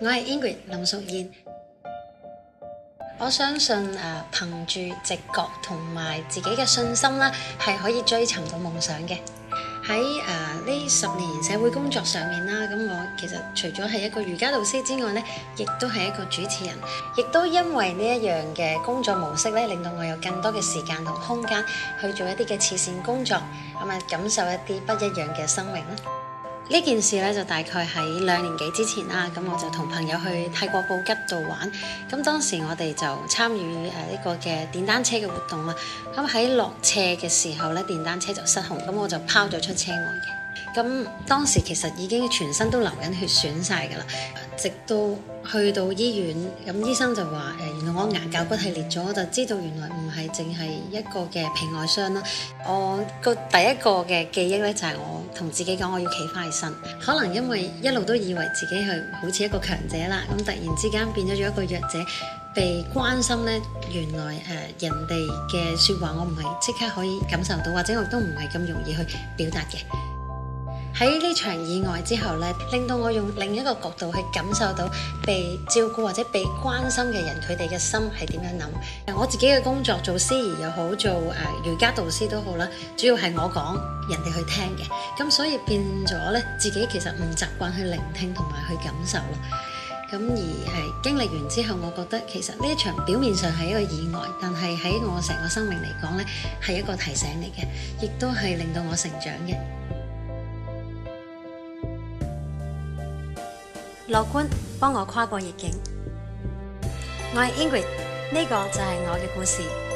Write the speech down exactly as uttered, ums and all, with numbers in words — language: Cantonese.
我係 Ingrid 林淑燕，我相信誒、呃、憑住直覺同埋自己嘅信心啦，係可以追尋到夢想嘅。喺誒呢十年社會工作上面啦，咁我其實除咗係一個瑜伽導師之外咧，亦都係一個主持人，亦都因為呢一樣嘅工作模式咧，令到我有更多嘅時間同空間去做一啲嘅慈善工作，咁啊感受一啲不一樣嘅生命啦。呢件事咧就大概喺兩年幾之前啦，咁我就同朋友去泰國布吉度玩，咁當時我哋就參與誒呢個嘅電單車嘅活動啦。咁喺落斜嘅時候咧，電單車就失控，咁我就拋咗出車外嘅。咁當時其實已經全身都流緊血損晒㗎啦，直到去到醫院，咁醫生就話誒原來我牙骹骨係裂咗，我就知道原來唔係淨係一個嘅皮外傷啦。我個第一個嘅記憶咧就係我同自己講我要企翻起身，可能因為一路都以為自己係好似一個強者啦，咁突然之間變咗做一個弱者，被關心咧，原來誒、呃、人哋嘅説話我唔係即刻可以感受到，或者我都唔係咁容易去表達嘅。喺呢場意外之後咧，令到我用另一個角度去感受到被照顧或者被關心嘅人，佢哋嘅心係點樣諗。我自己嘅工作做司儀又好，做誒、呃、瑜伽導師都好啦，主要係我講，人哋去聽嘅，咁所以變咗咧，自己其實唔習慣去聆聽同埋去感受咯。咁而係經歷完之後，我覺得其實呢一場表面上係一個意外，但係喺我成個生命嚟講咧，係一個提醒嚟嘅，亦都係令到我成長嘅。樂觀幫我跨過逆境，我係 Ingrid，呢個就係我嘅故事。